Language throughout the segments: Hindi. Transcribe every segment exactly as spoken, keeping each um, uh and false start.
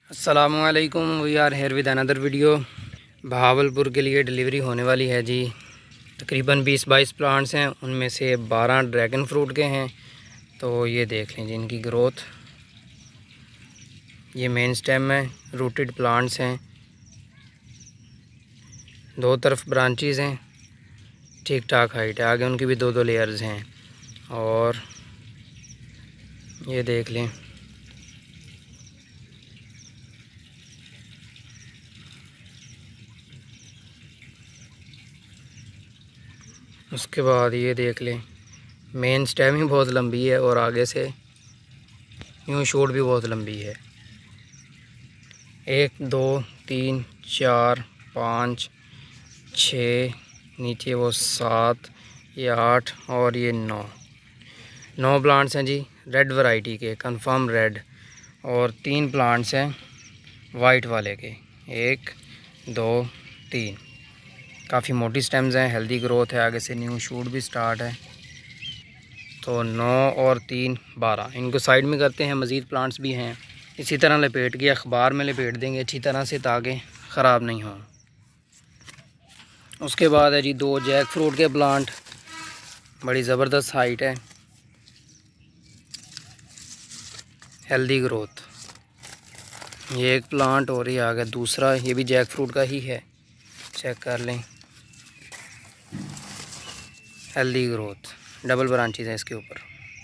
अस्सलामुअलैकुम, we are here with another video. Bahawalpur के लिए डिलीवरी होने वाली है जी। तकरीबन बीस बाईस प्लांट्स हैं, उनमें से बारह ड्रैगन फ्रूट के हैं। तो ये देख लें जी इनकी ग्रोथ। ये मेन स्टेम है, रूटेड प्लांट्स हैं, दो तरफ ब्रांचेस हैं, ठीक ठाक हाइट है। आगे उनकी भी दो दो लेयर्स हैं। और ये देख लें, उसके बाद ये देख लें, मेन स्टेम ही बहुत लंबी है और आगे से यूँ शूट भी बहुत लंबी है। एक दो तीन चार पाँच छः, नीचे वो सात, ये आठ और ये नौ नौ प्लांट्स हैं जी, रेड वैरायटी के, कंफर्म रेड। और तीन प्लांट्स हैं वाइट वाले के, एक दो तीन। काफ़ी मोटी स्टेम्स हैं, हेल्दी ग्रोथ है, आगे से न्यू शूट भी स्टार्ट है। तो नौ और तीन बारह, इनको साइड में करते हैं। मज़ीद प्लांट्स भी हैं, इसी तरह लपेट के अखबार में लपेट देंगे अच्छी तरह से ताकि ख़राब नहीं हो। उसके बाद है जी दो जैक फ्रूट के प्लांट, बड़ी ज़बरदस्त हाइट है, हेल्दी ग्रोथ। ये एक प्लांट और ये आ गया दूसरा, ये भी जैक फ्रूट का ही है, चेक कर लें, हेल्दी ग्रोथ, डबल ब्रांचेस हैं इसके ऊपर।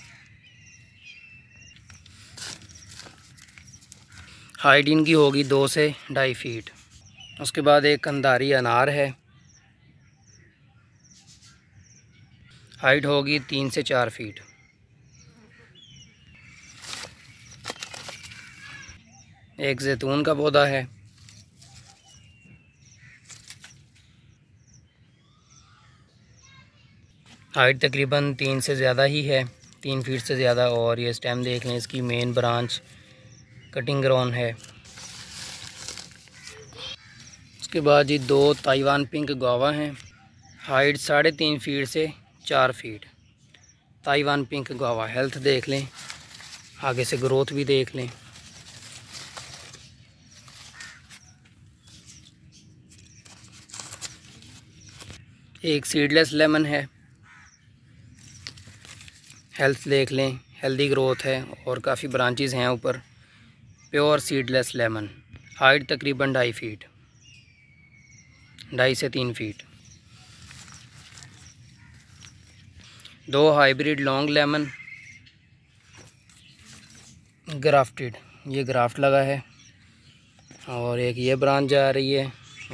हाइट इनकी होगी दो से ढाई फीट। उसके बाद एक कंधारी अनार है, हाइट होगी तीन से चार फीट। एक जैतून का पौधा है, हाइट तकरीबन तीन से ज़्यादा ही है, तीन फीट से ज़्यादा। और ये स्टेम देख लें, इसकी मेन ब्रांच कटिंग ग्राउंड है। उसके बाद जी दो ताइवान पिंक गुआवा हैं, हाइट साढ़े तीन फीट से चार feet. Taiwan pink guava, health देख लें, आगे से ग्रोथ भी देख लें। एक सीडलेस लेमन है, हेल्थ देख लें, हेल्दी ग्रोथ है और काफ़ी ब्रांचेस हैं ऊपर। प्योर सीडलेस लेमन, हाइट तकरीबन ढाई फीट, ढाई से तीन फीट। दो हाइब्रिड लॉन्ग लेमन ग्राफ्टेड, ये ग्राफ्ट लगा है। और एक ये ब्रांच जा रही है,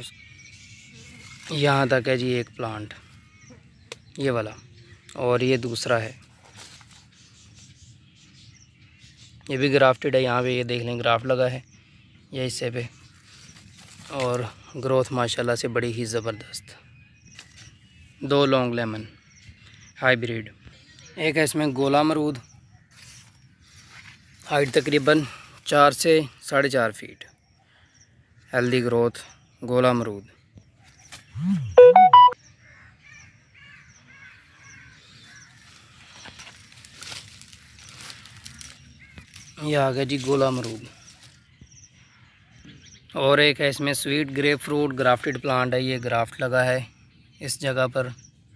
यहाँ तक है जी एक प्लांट, ये वाला। और ये दूसरा है, ये भी ग्राफ्टेड है। यहाँ पे ये देख लें, ग्राफ्ट लगा है ये हिस्से पे। और ग्रोथ माशाल्लाह से बड़ी ही ज़बरदस्त। दो लॉन्ग लेमन हाइब्रिड। एक है इसमें गोला अमरूद, हाइट तकरीबन चार से साढ़े चार फीट, हेल्दी ग्रोथ, गोला अमरूद। ये आ गया जी गोला अमरूद। और एक है इसमें sweet grapefruit, grafted plant है, ये ग्राफ्ट लगा है इस जगह पर,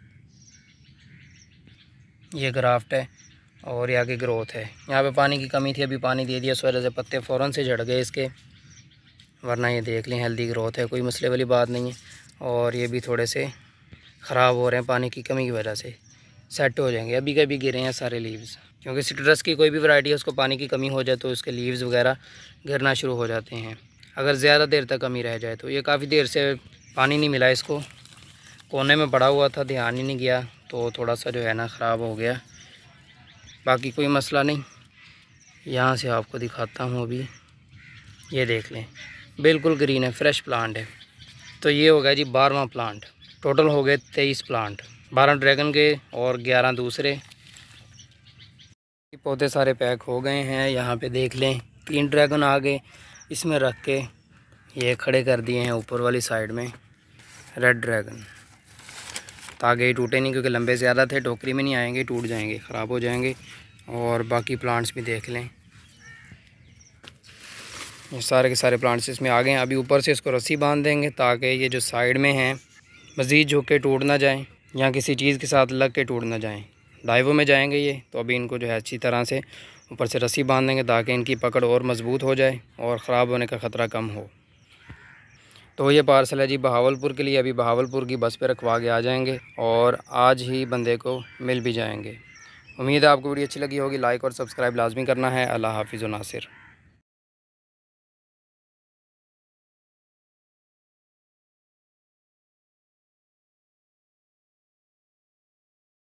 ये ग्राफ्ट है। और ये आगे ग्रोथ है। यहाँ पे पानी की कमी थी, अभी पानी दे दिया, इस वजह से पत्ते फ़ौरन से झड़ गए इसके, वरना ये देख लें हेल्दी ग्रोथ है, कोई मसले वाली बात नहीं है। और ये भी थोड़े से ख़राब हो रहे हैं पानी की कमी की वजह से, सेट हो जाएंगे। अभी कभी गिरे हैं सारे लीव्स, क्योंकि सिट्रस की कोई भी वैरायटी है उसको पानी की कमी हो जाए तो उसके लीव्स वगैरह गिरना शुरू हो जाते हैं, अगर ज़्यादा देर तक कमी रह जाए तो। ये काफ़ी देर से पानी नहीं मिला इसको, कोने में पड़ा हुआ था, ध्यान ही नहीं गया, तो थोड़ा सा जो है ना ख़राब हो गया। बाकी कोई मसला नहीं। यहाँ से आपको दिखाता हूँ अभी, ये देख लें, बिल्कुल ग्रीन है, फ्रेश प्लांट है। तो ये हो गया जी बारहवां प्लांट। टोटल हो गए तेईस प्लांट, बारह ड्रैगन के और ग्यारह दूसरे। पौधे सारे पैक हो गए हैं। यहाँ पे देख लें, तीन ड्रैगन आ गए, इसमें रख के ये खड़े कर दिए हैं ऊपर वाली साइड में रेड ड्रैगन, ताकि टूटे नहीं, क्योंकि लंबे ज़्यादा थे, टोकरी में नहीं आएंगे, टूट जाएंगे, ख़राब हो जाएंगे। और बाकी प्लांट्स भी देख लें, ये सारे के सारे प्लांट्स इसमें आ गए हैं। अभी ऊपर से इसको रस्सी बांध देंगे ताकि ये जो साइड में हैं मज़ीद झुक के टूट ना जाएँ या किसी चीज़ के साथ लग के टूट ना जाएँ। डाइवों में जाएंगे ये, तो अभी इनको जो है अच्छी तरह से ऊपर से रस्सी बांध देंगे ताकि इनकी पकड़ और मज़बूत हो जाए और ख़राब होने का ख़तरा कम हो। तो ये पार्सल है जी बहावलपुर के लिए। अभी बहावलपुर की बस पे रखवा के आ जाएंगे और आज ही बंदे को मिल भी जाएंगे। उम्मीद है आपको वीडियो अच्छी लगी होगी। लाइक और सब्सक्राइब लाजमी करना है। अल्लाह हाफिज़ व नासिर।